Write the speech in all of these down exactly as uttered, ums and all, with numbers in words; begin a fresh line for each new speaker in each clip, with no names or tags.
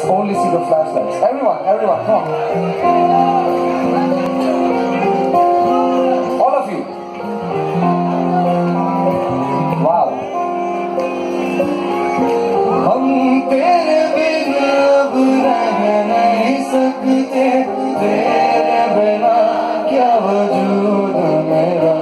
only see the flashlights. Everyone, everyone, come on. All of you. Wow. हम तेरे बिन अब रह नहीं सकते, तेरे बिना क्या वजूद मेरा।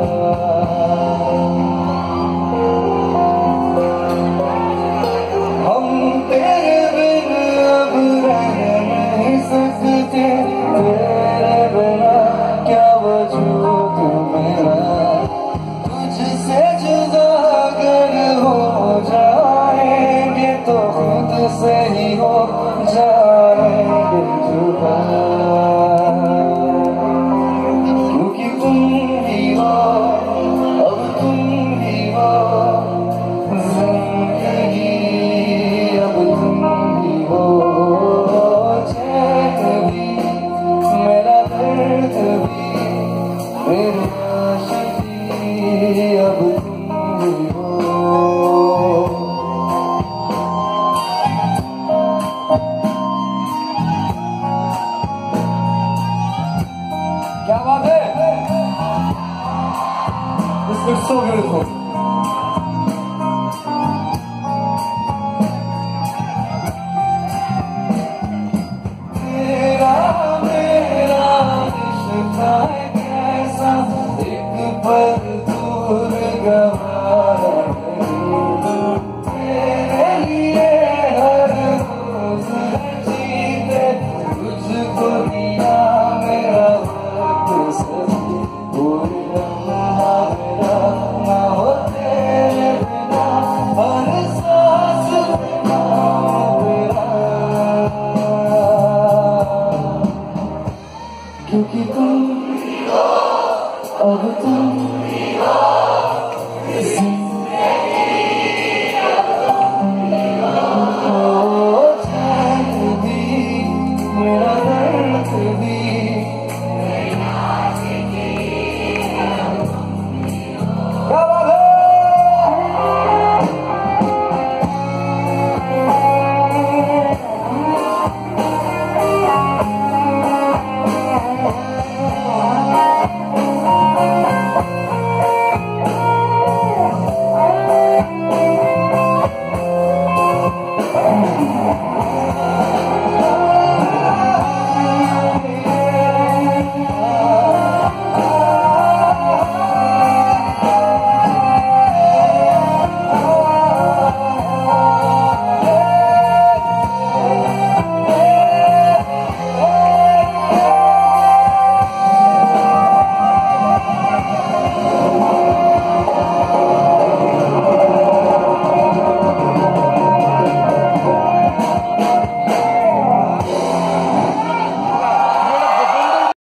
हम तेरे बिन अब रह नहीं सकते, तेरे बिना क्या वजूद मेरा। तुझसे जुदा अगर हो जाएंगे तो खुद से ही हो जाएंगे जुदा, क्योंकि तुम ही हो, अब तुम ही हो जिंदगी, अब तुम ही हो चैन भी, मेरा दर्द भी, मेरी आशिकी, अब तुम ही हो। क्या बात है? This looks so beautiful. तेरा मेरा रिश्ता है कैसा, एक पल दूर गवारा नहीं, तेरे लिए हर रोज जीते, तुझको दिया मेरा वक्त सभी, कोई लम्हा मेरा ना हो तेरे बिना, हर सांस में नाम तेरा, क्योंकि तुम अब तुम हो चैन भी, मेरा दर्द भी, क्या बात है?